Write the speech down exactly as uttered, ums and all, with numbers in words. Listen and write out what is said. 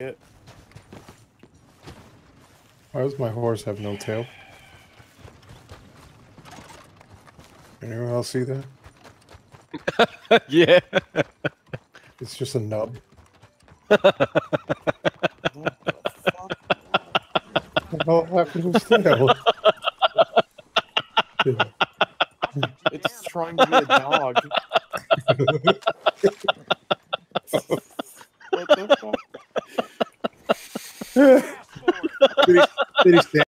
it. Why does my horse have no tail? Anyone else see that? Yeah. It's just a nub. What the fuck? What the hell happened to his tail? It's trying to be a dog. What the fuck? Did he, did he stand